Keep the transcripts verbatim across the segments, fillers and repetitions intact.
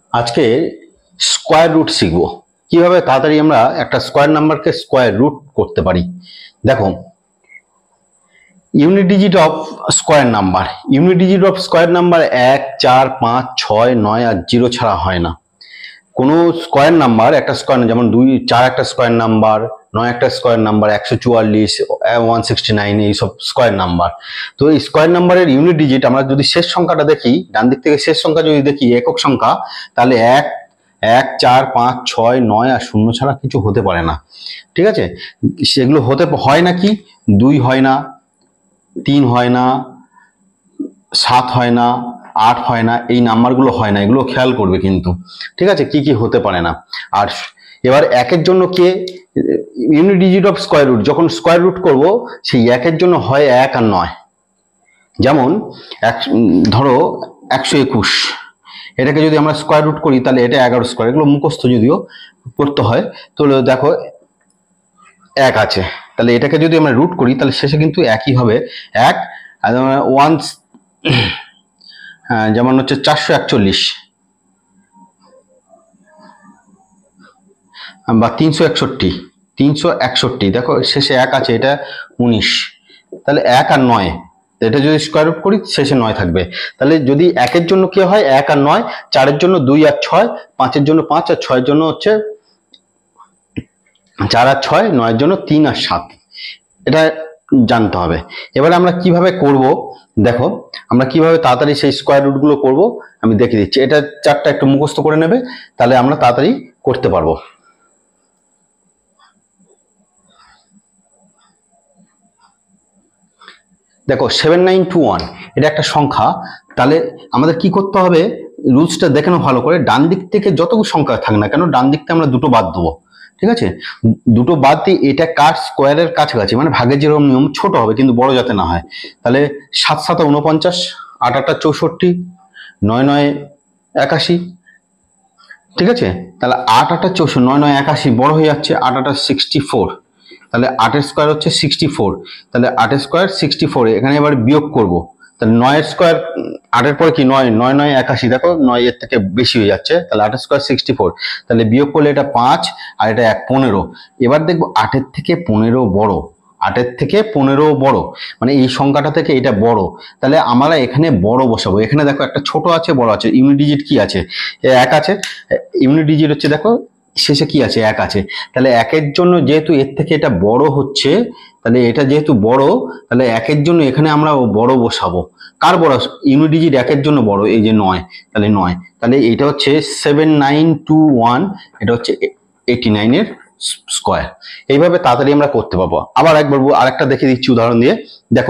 আজকে square root শিখব কিভাবে তাড়াতাড়ি আমরা একটা স্কোয়ার নাম্বারকে স্কোয়ার রুট করতে পারি। দেখো, unit digit of square number, unit digit of square number এক, চার, পাঁচ, ছয়, নয় আর জিরো ছাড়া হয় না। কোনো স্কোয়ার নাম্বার একটা স্কোয়ার, যেমন দুই চার একটা স্কোয়ার নাম্বার, নয় একটা স্কোয়ার নাম্বার, একশো চুয়াল্লিশ, ওয়ান সিক্সটি নাইন, এইসব স্কোয়ার নাম্বার। তো এই স্কোয়ার নাম্বারের ইউনিট ডিজিট আমরা যদি শেষ সংখ্যাটা দেখি, ডান দিক থেকে শেষ সংখ্যা যদি দেখি একক সংখ্যা, তাহলে এক এক চার পাঁচ ছয় নয় আর শূন্য ছাড়া কিছু হতে পারে না। ঠিক আছে, সেগুলো হতে হয় না কি, দুই হয় না, তিন হয় না, সাত হয় না, আট হয় না, এই নাম্বারগুলো হয় না, এগুলো খেয়াল করবে কিন্তু। ঠিক আছে, কি কি হতে পারে না। আর এবার একের জন্য কে unit digit of square root, যখন স্কোয়ার রুট করব সেই একের জন্য হয় এক আর নয়। যেমন এক ধরো একশো একুশ, এটাকে যদি আমরা স্কোয়ার রুট করি তাহলে এটা এগারো স্কোয়ার, এগুলো মুখস্থ যদিও করতে হয়। তো দেখো এক আছে, তাহলে এটাকে যদি আমরা রুট করি তাহলে শেষে কিন্তু একই হবে, এক ওয়ান, যেমন হচ্ছে চারশো একচল্লিশ বা তিনশো একষট্টি, তিনশো একষট্টি দেখো শেষে এক আছে, এটা উনিশ। তাহলে এক আর নয়, এটা যদি স্কোয়ার রুট করি শেষে নয় থাকবে। তাহলে যদি একের জন্য কি হয় এক আর নয়, চারের জন্য দুই আর ছয়, পাঁচের জন্য পাঁচ আর ছয়ের জন্য হচ্ছে চার আর ছয়, নয়ের জন্য তিন আর সাত, এটা জানতে হবে। এবারে আমরা কিভাবে করব, দেখো আমরা কিভাবে তাড়াতাড়ি সেই স্কোয়ার রুট গুলো করবো আমি দেখিয়ে দিচ্ছি। এটা চারটা একটু মুখস্থ করে নেবে, তাহলে আমরা তাড়াতাড়ি করতে পারবো। দেখো সেভেন নাইন টু ওয়ান এটা একটা সংখ্যা, তাহলে আমাদের কি করতে হবে, রুলসটা দেখে নাও ভালো করে। ডান দিক থেকে যতগুলো সংখ্যা থাক না কেন, ডান দিক থেকে আমরা দুটো বাদ দেবো। ঠিক আছে, দুটো বাদ দিয়ে এটা কার স্কোয়ারের কাছাকাছি, মানে ভাগের যেরকম নিয়ম, ছোট হবে কিন্তু বড় যাতে না হয়। তাহলে সাত সাত উনপঞ্চাশ, আট আটটা চৌষট্টি, নয় নয় একাশি। ঠিক আছে, তাহলে আট আটটা চৌষট্টি, নয় নয় একাশি বড় হয়ে যাচ্ছে, আট আটটা সিক্সটি ফোর, তাহলে আটের স্কোয়ার হচ্ছে সিক্সটি ফোর, তাহলে আটের স্কোয়ার সিক্সটি ফোর। এখানে এবার বিয়োগ করব, তাহলে নয়ের স্কোয়ার, আটের পরে কি নয়, নয় নয় একাশি, দেখো নয় এর থেকে বেশি হয়ে যাচ্ছে, তাহলে আটের স্কোয়ার সিক্সটি ফোর, তাহলে বিয়োগ করলে এটা পাঁচ আর এটা এক, পনেরো। এবার দেখবো আটের থেকে পনেরো বড়, আটের থেকে পনেরো বড়, মানে এই সংখ্যাটা থেকে এটা বড়, তাহলে আমরা এখানে বড় বসাবো। এখানে দেখো একটা ছোট আছে, বড় আছে, ইউনিট ডিজিট কি আছে, এক আছে, ইউনিট ডিজিট হচ্ছে দেখো শেষে কি আছে, এক আছে। তাহলে একের জন্য যেহেতু এর থেকে এটা বড় হচ্ছে, তাহলে এটা যেহেতু বড়, তাহলে একের জন্য এখানে আমরা বড় বসাবো। কার বড়, ইউনিট ডিজিট একের জন্য বড়, এই যে নয়, তাহলে নয়, তাহলে এটা হচ্ছে সেভেন নাইন টু ওয়ান, এটা হচ্ছে এইটি নাইন এর স্কোয়ার। এইভাবে তাড়াতাড়ি আমরা করতে পারবো। আবার একবার আরেকটা দেখে দিচ্ছি উদাহরণ দিয়ে, দেখো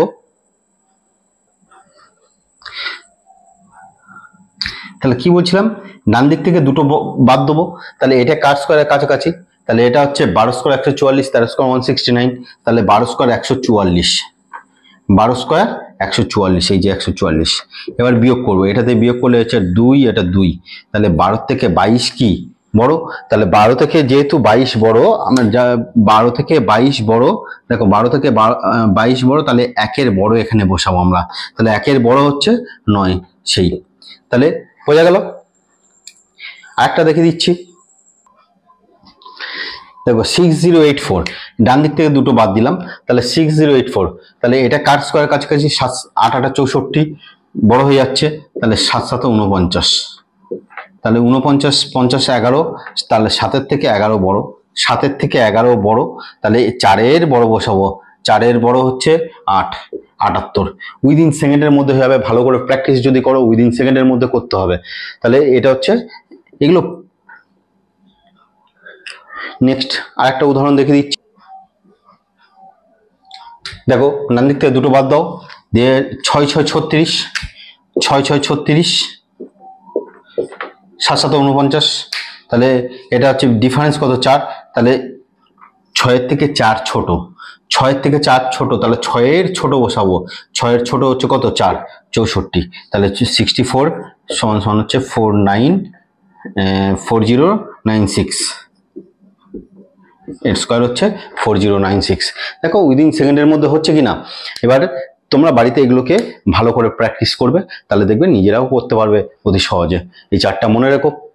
তাহলে কি বলছিলাম, ডান দিক থেকে দুটো বাদ দেবো, তাহলে এটা কার স্কোয়ারের কাছাকাছি, তাহলে এটা হচ্ছে বারো স্কোয়ার একশো চুয়াল্লিশ, তেরো স্কোয়ার ওয়ান সিক্সটি নাইন, তাহলে বারো স্কোয়ার একশো চুয়াল্লিশ, বারো স্কোয়ার একশো চুয়াল্লিশ, এই যে একশো চুয়াল্লিশ। এবার বিয়োগ করবো, এটাতে বিয়োগ করলে হচ্ছে দুই, এটা দুই, তাহলে বারো থেকে বাইশ কি বড়, তাহলে বারো থেকে যেহেতু বাইশ বড়, আমরা যা বারো থেকে বাইশ বড়, দেখো বারো থেকে বাইশ বড়, তাহলে একের বড় এখানে বসাবো আমরা, তাহলে একের বড় হচ্ছে নয়, সেই, তাহলে বোঝা গেল। আরেকটা দেখে দিচ্ছি, দেখো সিক্স জিরো এইট ফোর, ডান দিক থেকে দুটো বাদ দিলাম, তাহলে সিক্স জিরো এইট ফোর, তাহলে এটা কার স্কোয়ারের কাছাকাছি, সাত আট আটা চৌষট্টি, বড় হয়ে যাচ্ছে, তাহলে সাত সাত উনপঞ্চাশ, তাহলে উনপঞ্চাশ, পঞ্চাশ এগারো, তাহলে সাতের থেকে এগারো বড়, সাতের থেকে এগারো বড়, তাহলে চারের বড় বসাবো, চারের বড় হচ্ছে আট, আটাত্তর। উইদিন সেকেন্ডের মধ্যে হয়ে যাবে, ভালো করে প্র্যাকটিস যদি করো উইদিন সেকেন্ডের মধ্যে করতে হবে। তাহলে এটা হচ্ছে এগুলো। নেক্সট আরেকটা উদাহরণ দেখে দিচ্ছি, দেখো ডান দিক থেকে দুটো বাদ দাও, দিয়ে ছয় ছয় ছত্রিশ, ছয় ছয় ছত্রিশ, সাত সাত উনপঞ্চাশ, তাহলে এটা হচ্ছে ডিফারেন্স কত, চার, তাহলে ছয়ের থেকে চার ছোট, ছয়ের থেকে চার ছোট, তাহলে ছয়ের ছোট বসাবো, ছয়ের ছোট হচ্ছে কত, চার, চৌষট্টি, তাহলে সিক্সটি ফোর সমান সমান হচ্ছে four nine four zero nine six, এর স্কোয়ার হচ্ছে ফোর জিরো নাইন সিক্স। দেখো উইদিন সেকেন্ডের মধ্যে হচ্ছে কিনা। এবার তোমরা বাড়িতে এগুলোকে ভালো করে প্র্যাকটিস করবে, তাহলে দেখবে নিজেরাও করতে পারবে অতি সহজে। এই চারটা মনে রেখো।